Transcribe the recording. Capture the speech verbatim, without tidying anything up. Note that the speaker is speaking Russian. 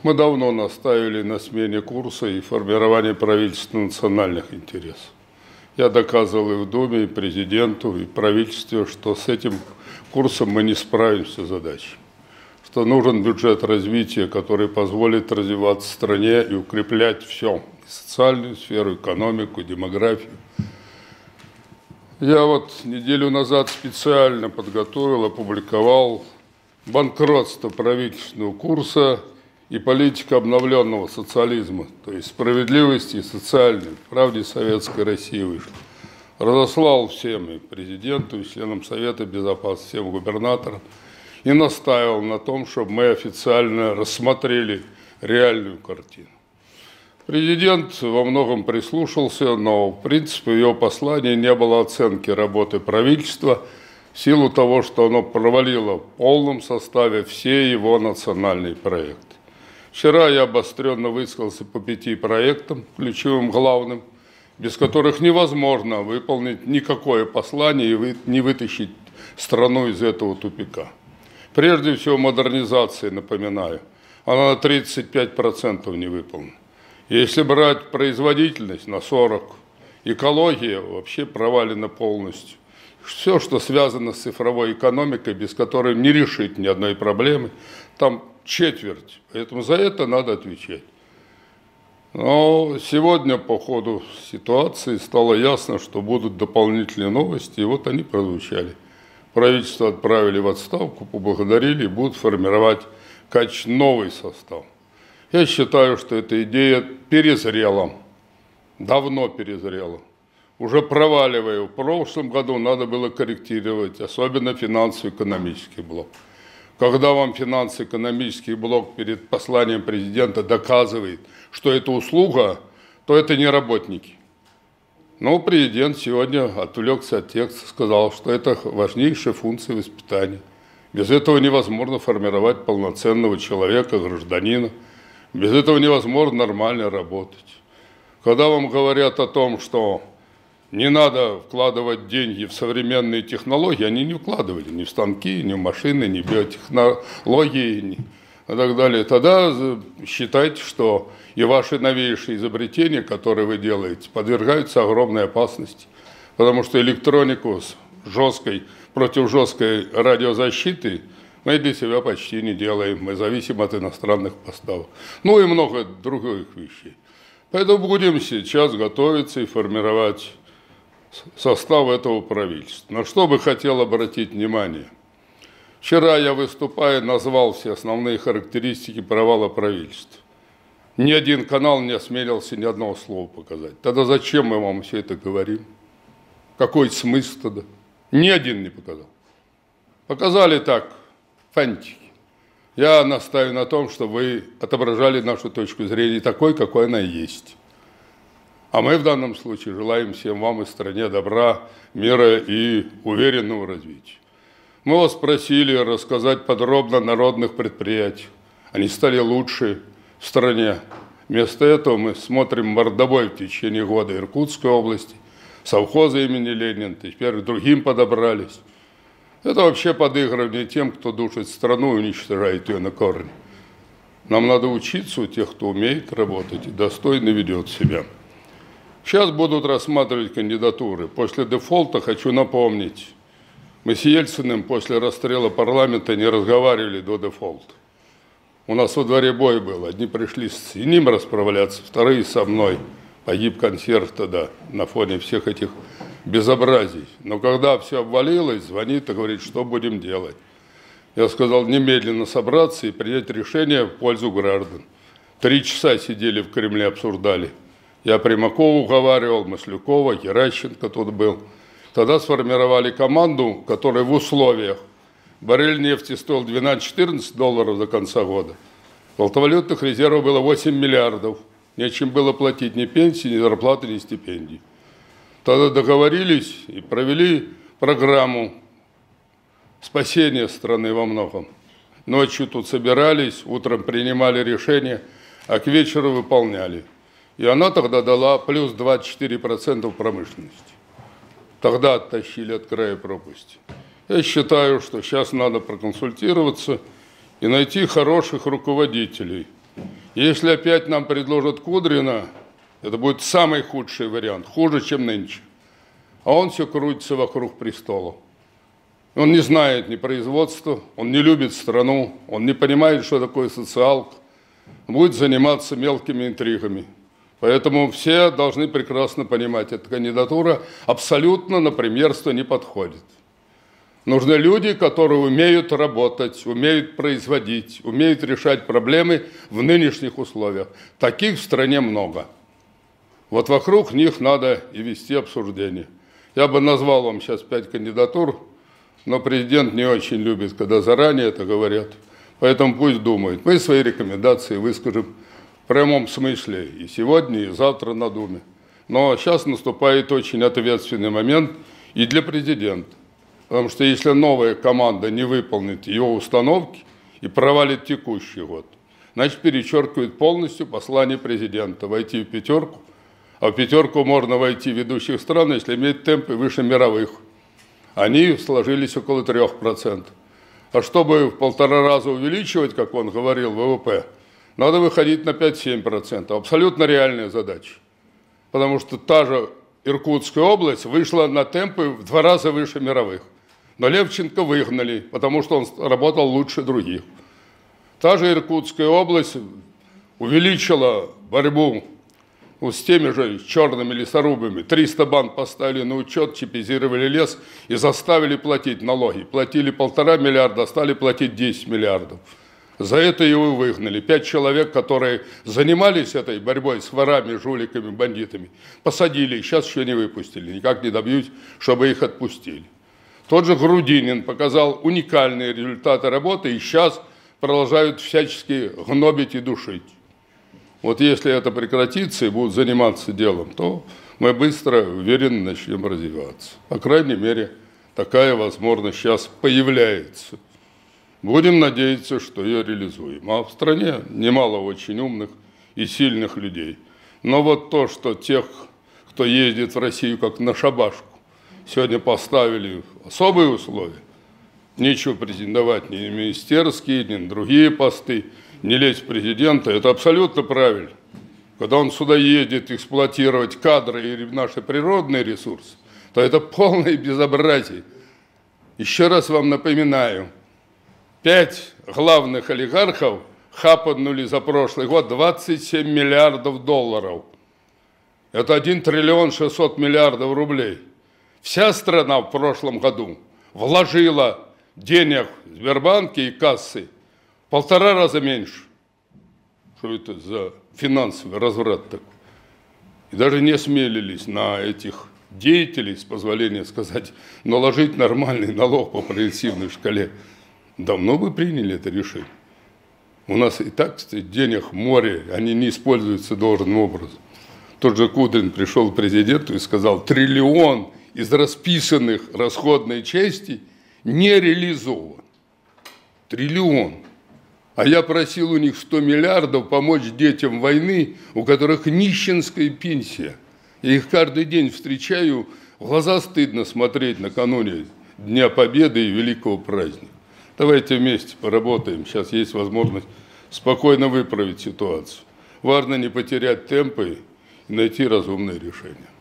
Мы давно настаивали на смене курса и формировании правительства национальных интересов. Я доказывал и в Думе, и президенту, и правительству, что с этим курсом мы не справимся с задачей. Что нужен бюджет развития, который позволит развиваться стране и укреплять все. И социальную сферу, экономику, демографию. Я вот неделю назад специально подготовил, опубликовал банкротство правительственного курса и политика обновленного социализма, то есть справедливости и социальной, в правде советской России вышла. Разослал всем, и президенту, и членам Совета Безопасности, всем губернаторам, и настаивал на том, чтобы мы официально рассмотрели реальную картину. Президент во многом прислушался, но в принципе в его послании не было оценки работы правительства в силу того, что оно провалило в полном составе все его национальные проекты. Вчера я обостренно высказался по пяти проектам, ключевым главным, без которых невозможно выполнить никакое послание и не вытащить страну из этого тупика. Прежде всего модернизация, напоминаю, она на тридцать пять процентов не выполнена. Если брать производительность на сорок процентов, экология вообще провалена полностью. Все, что связано с цифровой экономикой, без которой не решить ни одной проблемы, там четверть. Поэтому за это надо отвечать. Но сегодня по ходу ситуации стало ясно, что будут дополнительные новости, и вот они прозвучали. Правительство отправили в отставку, поблагодарили и будут формировать качественно новый состав. Я считаю, что эта идея перезрела, давно перезрела. Уже проваливая, в прошлом году надо было корректировать, особенно финансово-экономический блок. Когда вам финансово-экономический блок перед посланием президента доказывает, что это услуга, то это не работники. Но президент сегодня отвлекся от текста, сказал, что это важнейшая функция воспитания. Без этого невозможно формировать полноценного человека, гражданина. Без этого невозможно нормально работать. Когда вам говорят о том, что не надо вкладывать деньги в современные технологии, они не вкладывали ни в станки, ни в машины, ни в биотехнологии ни, и так далее. Тогда считайте, что и ваши новейшие изобретения, которые вы делаете, подвергаются огромной опасности, потому что электронику с жесткой, против жесткой радиозащиты мы для себя почти не делаем, мы зависим от иностранных поставок. Ну и много других вещей. Поэтому будем сейчас готовиться и формировать состав этого правительства. На что бы хотел обратить внимание. Вчера я, выступая, назвал все основные характеристики провала правительства. Ни один канал не осмелился ни одного слова показать. Тогда зачем мы вам все это говорим? Какой смысл тогда? Ни один не показал. Показали так, фантики. Я настаиваю на том, что вы отображали нашу точку зрения такой, какой она есть. А мы в данном случае желаем всем вам и стране добра, мира и уверенного развития. Мы вас просили рассказать подробно о народных предприятиях. Они стали лучше в стране. Вместо этого мы смотрим мордобой в течение года Иркутской области, совхоза имени Ленина, теперь к другим подобрались. Это вообще подыгрывание тем, кто душит страну и уничтожает ее на корне. Нам надо учиться у тех, кто умеет работать и достойно ведет себя. Сейчас будут рассматривать кандидатуры. После дефолта хочу напомнить, мы с Ельциным после расстрела парламента не разговаривали до дефолта. У нас во дворе бой был. Одни пришли с ним расправляться, вторые со мной. Погиб консьерж тогда на фоне всех этих безобразий. Но когда все обвалилось, звонит и говорит, что будем делать. Я сказал, немедленно собраться и принять решение в пользу граждан. Три часа сидели в Кремле, обсуждали. Я Примакова уговаривал, Маслюкова, Геращенко тут был. Тогда сформировали команду, которая в условиях. Баррель нефти стоил двенадцать-четырнадцать долларов до конца года. Золотовалютных резервов было восемь миллиардов. Нечем было платить ни пенсии, ни зарплаты, ни стипендий. Тогда договорились и провели программу спасения страны во многом. Ночью тут собирались, утром принимали решения, а к вечеру выполняли. И она тогда дала плюс двадцать четыре процента в промышленности. Тогда оттащили от края пропасти. Я считаю, что сейчас надо проконсультироваться и найти хороших руководителей. Если опять нам предложат Кудрина, это будет самый худший вариант, хуже, чем нынче. А он все крутится вокруг престола. Он не знает ни производства, он не любит страну, он не понимает, что такое социалка, будет заниматься мелкими интригами. Поэтому все должны прекрасно понимать, эта кандидатура абсолютно на премьерство не подходит. Нужны люди, которые умеют работать, умеют производить, умеют решать проблемы в нынешних условиях. Таких в стране много. Вот вокруг них надо и вести обсуждение. Я бы назвал вам сейчас пять кандидатур, но президент не очень любит, когда заранее это говорят. Поэтому пусть думает. Мы свои рекомендации выскажем в прямом смысле и сегодня, и завтра на Думе. Но сейчас наступает очень ответственный момент и для президента. Потому что если новая команда не выполнит ее установки и провалит текущий год, значит, перечеркивает полностью послание президента войти в пятерку. А в пятерку можно войти ведущих стран, если иметь темпы выше мировых. Они сложились около трех процентов. А чтобы в полтора раза увеличивать, как он говорил, ВВП, надо выходить на пять-семь процентов. Абсолютно реальная задача. Потому что та же Иркутская область вышла на темпы в два раза выше мировых. Но Левченко выгнали, потому что он работал лучше других. Та же Иркутская область увеличила борьбу с теми же черными лесорубами. триста банд поставили на учет, чипизировали лес и заставили платить налоги. Платили полтора миллиарда, стали платить десять миллиардов. За это его выгнали. Пять человек, которые занимались этой борьбой с ворами, жуликами, бандитами, посадили, сейчас еще не выпустили. Никак не добьюсь, чтобы их отпустили. Тот же Грудинин показал уникальные результаты работы и сейчас продолжают всячески гнобить и душить. Вот если это прекратится и будут заниматься делом, то мы быстро, уверенно начнем развиваться. По крайней мере, такая возможность сейчас появляется. Будем надеяться, что ее реализуем. А в стране немало очень умных и сильных людей. Но вот то, что тех, кто ездит в Россию как на шабашку, сегодня поставили особые условия, нечего претендовать ни на министерские, ни на другие посты, не лезть в президента, это абсолютно правильно. Когда он сюда едет эксплуатировать кадры и наши природные ресурсы, то это полное безобразие. Еще раз вам напоминаю, пять главных олигархов хапанули за прошлый год двадцать семь миллиардов долларов. Это один триллион шестьсот миллиардов рублей. Вся страна в прошлом году вложила денег в Сбербанке и кассы в полтора раза меньше. Что это за финансовый разврат такой? И даже не осмелились на этих деятелей, с позволения сказать, наложить нормальный налог по прогрессивной шкале. Давно бы приняли это решение. У нас и так, кстати, денег море, они не используются должным образом. Тот же Кудрин пришел к президенту и сказал, триллион из расписанных расходной части не реализован. Триллион. А я просил у них сто миллиардов помочь детям войны, у которых нищенская пенсия. Я их каждый день встречаю, в глаза стыдно смотреть накануне Дня Победы и Великого праздника. Давайте вместе поработаем. Сейчас есть возможность спокойно выправить ситуацию. Важно не потерять темпы и найти разумные решения.